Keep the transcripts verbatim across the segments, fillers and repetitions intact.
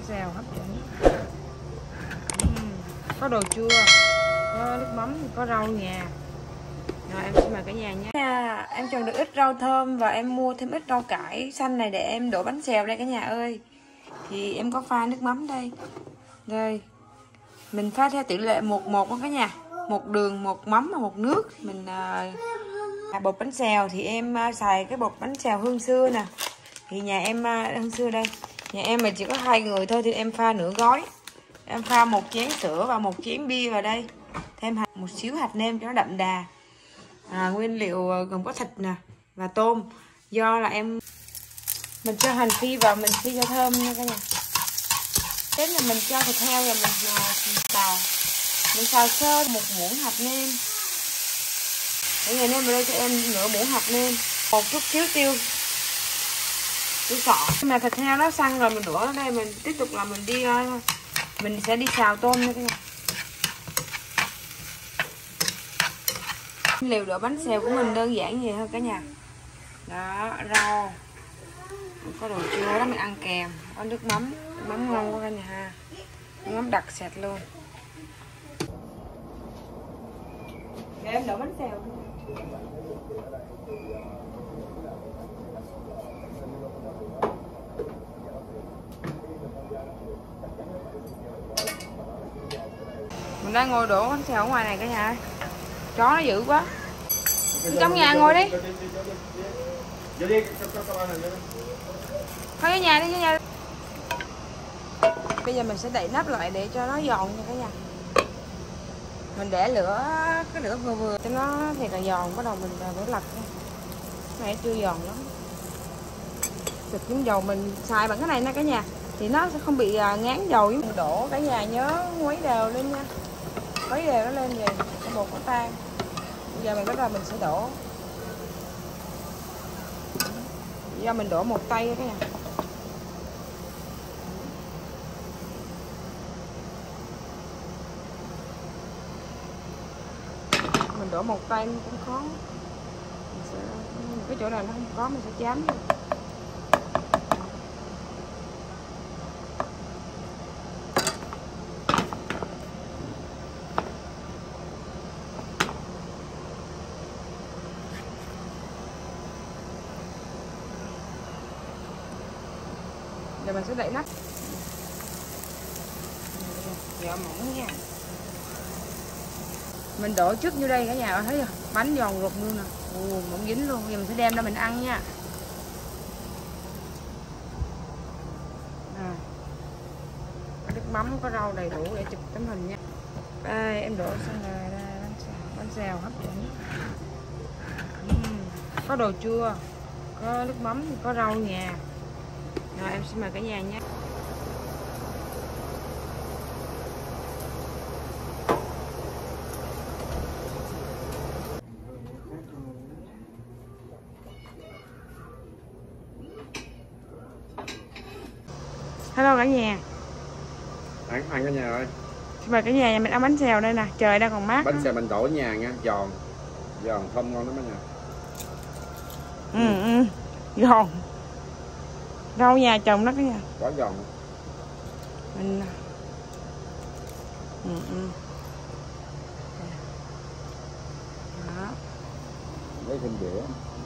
xèo hấp dẫn. uhm, Có đồ chua, có nước mắm, có rau nhà. Rồi em xin mời cả nhà nhé. À, em trồng được ít rau thơm và em mua thêm ít rau cải xanh này để em đổ bánh xèo đây cả nhà ơi. Thì em có pha nước mắm đây. Đây. Mình pha theo tỷ lệ một một đó cả nhà. Một đường, một mắm và một nước. Mình à, bột bánh xèo thì em à, xài cái bột bánh xèo Hương Xưa nè. Thì nhà em à, Hương Xưa đây. Nhà em mà chỉ có hai người thôi thì em pha nửa gói. Em pha một chén sữa và một chén bia vào đây. Thêm hạt, một xíu hạt nêm cho nó đậm đà. À, nguyên liệu gồm có thịt nè và tôm. Do là em mình cho hành phi vào, mình phi cho thơm nha cả nhà. Thế là mình cho thịt heo và mình xào. Mình xào sơ một muỗng hạt nêm. Để ngày nêm vào đây cho em nửa muỗng hạt nêm, một chút xíu tiêu tiêu sọ. Khi mà thịt heo nó săn rồi mình đổ ở đây, mình tiếp tục là mình đi thôi. Mình sẽ đi xào tôm nha cả nhà. Liệu đổ bánh xèo của mình đơn giản vậy thôi cả nhà. Đó, rau, có đồ chua đó mình ăn kèm, có nước mắm, nước mắm ngon quá cả nhà ha, nước mắm đặc sệt luôn. Để em đổ bánh xèo. Mình đang ngồi đổ bánh xèo ở ngoài này cả nhà. Chó nó dữ quá. Trong nhà ngồi đi. Thôi ở nhà đi, ở nhà. Bây giờ mình sẽ đậy nắp lại để cho nó giòn nha cả nhà. Mình để lửa cái lửa vừa vừa cho nó thiệt là giòn, bắt đầu mình đổ lật. Cái này chưa giòn lắm. Xịt miếng dầu mình xài bằng cái này nha cả nhà, thì nó sẽ không bị ngán dầu. Mình đổ cả nhà nhớ quấy đều lên nha. Quấy đều nó lên vậy, cái bột nó tan. Bây giờ mình bắt đầu mình sẽ đổ. Do mình đổ một tay cái nhà. Mình đổ một tay cũng khó. Mình sẽ, cái chỗ nào nó không có mình sẽ chám. Giờ mình sẽ đậy nắp. Giờ mỏng nha. Mình đổ trước vô đây cả nhà thấy không? Bánh giòn ruột luôn nè. Ồ, mỏng dính luôn. Giờ mình sẽ đem ra mình ăn nha. À, có nước mắm, có rau đầy đủ để chụp tấm hình nha. Đây, em đổ xong rồi đây, bánh xèo, bánh xèo hấp dẫn. uhm, Có đồ chua, có nước mắm, có rau nhà. Rồi em xin mời cả nhà nhé. Hello cả nhà. Ăn ăn cả nhà ơi. Xin mời cả nhà, nhà mình ăn bánh xèo đây nè, trời đang còn mát. Bánh xèo mình đổ ở nhà nha, giòn. Giòn thơm ngon lắm cả nhà. Ừ ừ. Giòn. Rau nhà trồng đó cả nhà. Quá giòn. Mình ừ ừ. Đó. Lấy thêm dĩa.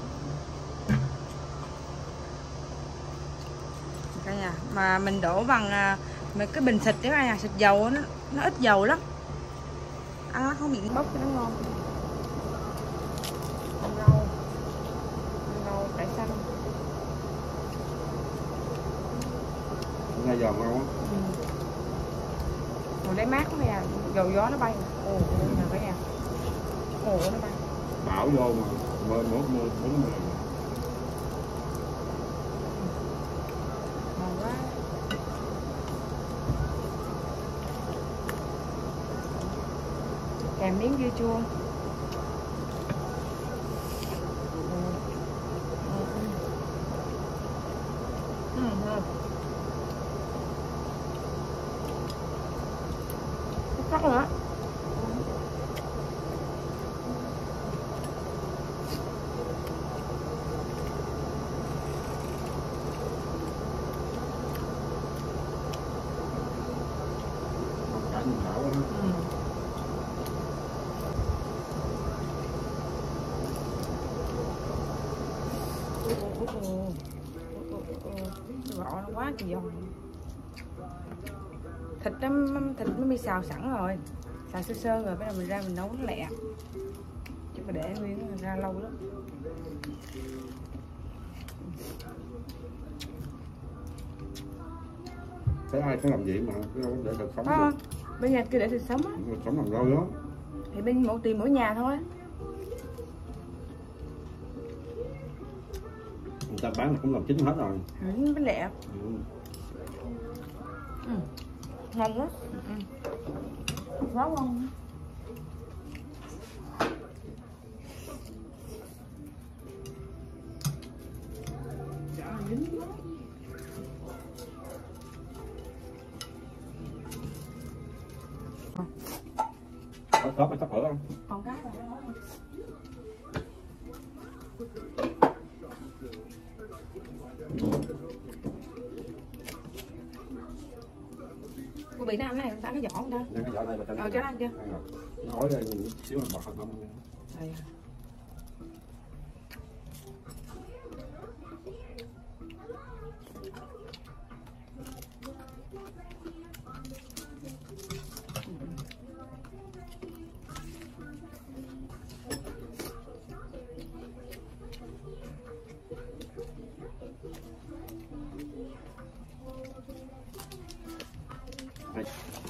Cả nhà, mà mình đổ bằng mấy cái bình xịt đấy cả nhà, xịt dầu nó nó ít dầu lắm. Ăn nó không bị bốc cho nó ngon. Rau. Rau cải xanh. Nghe giòn ngon. Ừ. Rồi lấy mát quá nhà, dầu gió nó bay. Ồ, nè cả nhà. Ồ, nó bay. Bão vô mà, mưa mưa mưa bốn mười. Ngon quá. Kèm miếng dưa chua. Ừ, ừ. Chắc nữa. nó quá kỳ giòn. Thịt nó thịt nó bị xào sẵn rồi, xào sơ sơ rồi bắt đầu mình ra mình nấu nó lẹ, chứ mà để nguyên nó ra lâu lắm. Có ai có làm gì mà đâu để được sống à, được. Bên nhà kia để thịt sống á, Sống làm lâu đó. thì bên mỗi tìm mỗi nhà thôi. Người ta bán là cũng làm chín hết rồi. Ừ, bánh lẹ. Ừ. Ừ. Ngon quá. Ừ. Quá ngon. Có khớp hay sắp phở không? Còn cái rồi. Cô bị nó này ta cái vỏ không ta? Cái vỏ này là cái Ờ, cho nó ăn chưa? Nói ra nhìn xíu mình bọt không? Đây. Đây.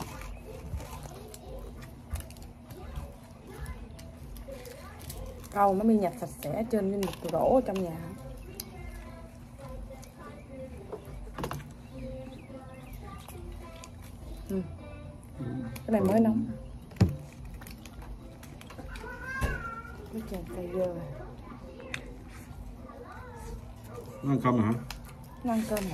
Rau nó mới nhặt sạch sẽ trên như một rổ ở trong nhà. Ừ. Cái này mới nóng. Cái chèn cây dơ. Nó ăn không hả? Nó ăn cơm hả?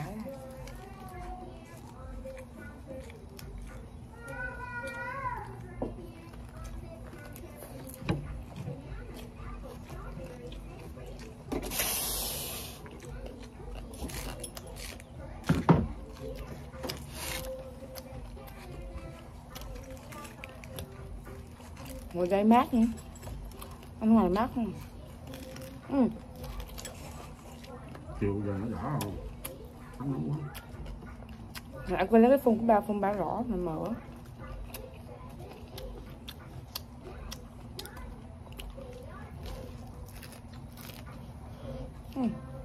Ngồi đây mát nữa. Ăn ngoài mát không? Ừ. Chiều giờ nó đỏ rồi. Nóng nóng quá. Anh quên lấy cái phun của ba, phun ba rõ mà mở. Ừ.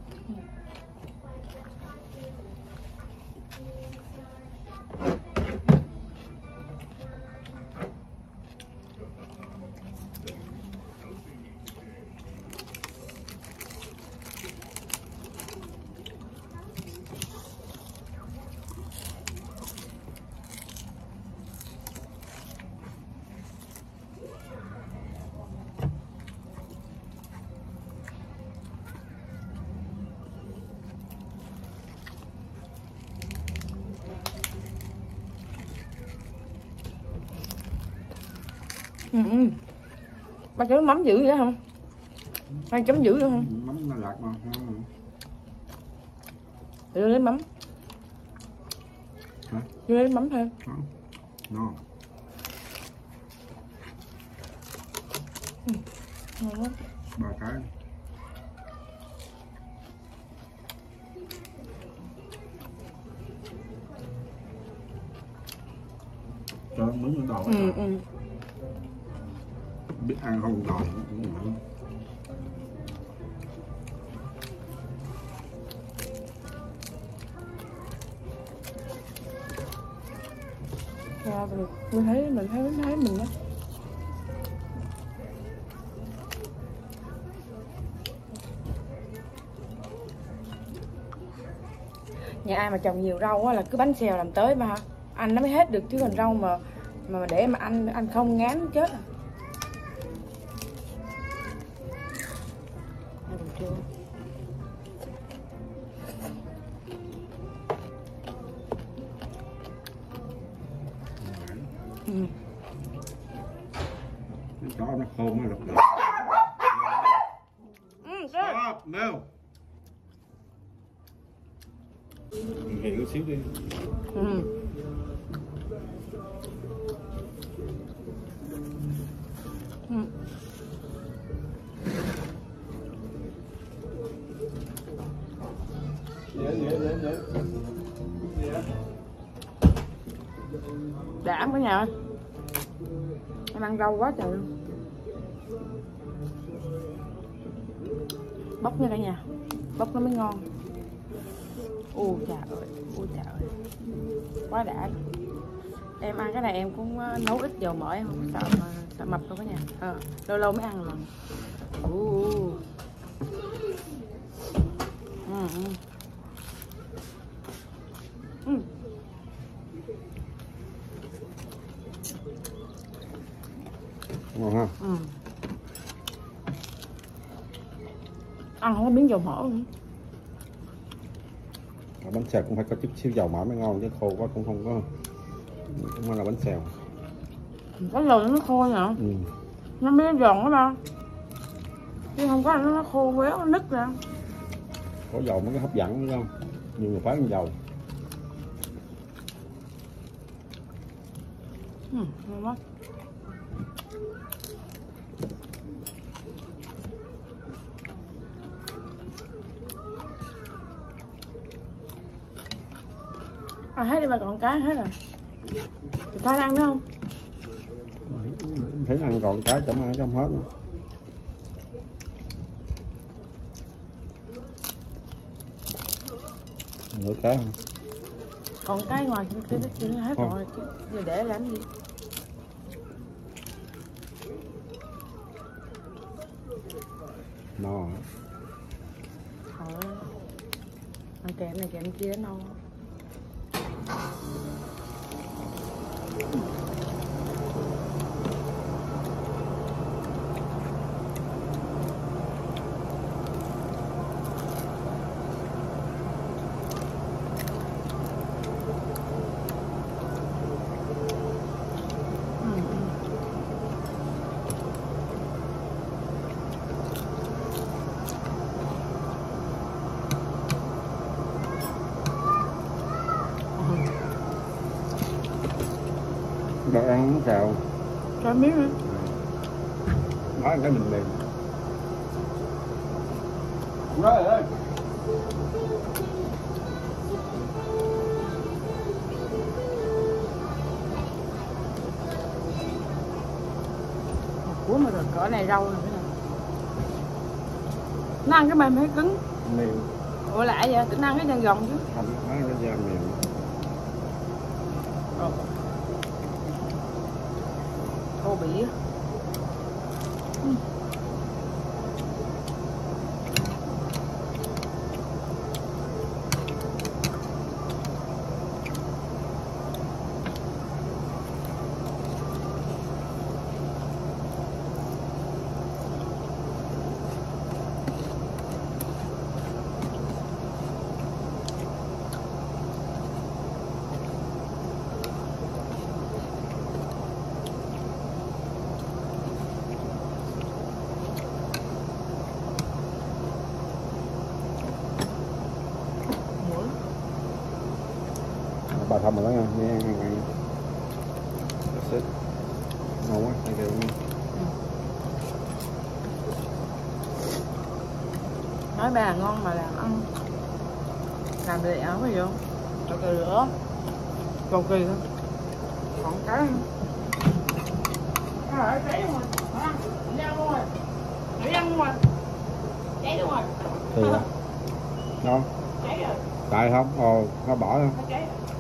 Ừ, ừ. Ba chấm mắm dữ vậy không? Ba chấm dữ vậy không? Mắm nó lạc mà. Để lấy mắm. Hả? Đưa lấy mắm thêm. Không. Ngon. Ừ. Ngon quá. Ba cái. Cho miếng nó đỏ. Ừ, ừ. Biết ăn không đỏ cũng ngon. Ra rồi, mình thấy mình thấy mình thấy mình đó. Nhà ai mà trồng nhiều rau á là cứ bánh xèo làm tới mà hả? Ăn nó mới hết được chứ còn rau mà mà để mà ăn ăn không ngán chết à. Ăn được chưa? Ừ. Cái chó nó khô mới lục được. Ừ, Stop, no. Nghỉ chút xíu đi. ừ. Ừ. Dễ, dễ, dễ, dễ. Đã cả nhà ơi. Em ăn rau quá trời luôn. Bóc nha cả nhà. Bóc nó mới ngon. Ôi trời ơi, ôi trời ơi. Quá đã. Em ăn cái này em cũng nấu ít dầu mỡ, em không sợ mà sợ mập đâu cả nhà. À, lâu lâu mới ăn lần. Uh. Ừ. Ừ. Ngon ha. Ừ. Ăn không có miếng dầu mỡ nữa. Bánh xèo cũng phải có chút xíu dầu mỡ mới ngon chứ khô quá cũng không có, không phải là bánh xèo. Có lồi nó khô nhở. Ừ. Nó mới giòn đó ba. Chứ không có nó khô quéo nó nứt ra. Có dầu mới có hấp dẫn đúng không? Nhiều người phải ăn dầu. Ừ, ngon quá. À, hết đi mà còn cái hết rồi. Thì phải ăn nữa không? Thấy ăn còn cái chẳng ăn trong hết nữa. Nửa cái không? Còn cái ngoài kia nó chưa hết Không. rồi. Giờ để làm gì? No hả? Thôi. Ăn kèm này kèm kia no. Đâu ăn bánh xèo. Cho miếng nữa. Nói cái mình liền. Rồi ơi. Ủa mà rồi cỡ này rau rồi cái này. Nó ăn cái mềm hay cứng? Mềm. Ủa lạ vậy? Tính ăn cái chân gồng chứ. Không, nói cái da mềm. Ồ. Thô bỉ á. Ừ. Bà thăm rồi đó nha, nghe ăn ăn ăn. That's it. Ngon quá, thank you. Nói bà ngon mà làm ăn. Làm được áo phải không? Cho kỳ nữa. Cầu kỳ thôi. Còn cái à, ở cháy luôn rồi. À, đi ăn luôn rồi. Đi ăn luôn rồi. Cháy luôn rồi. Thì à? Ngon. Cháy rồi. Tại không? Ồ, nó bỏ không? Nó cháy rồi.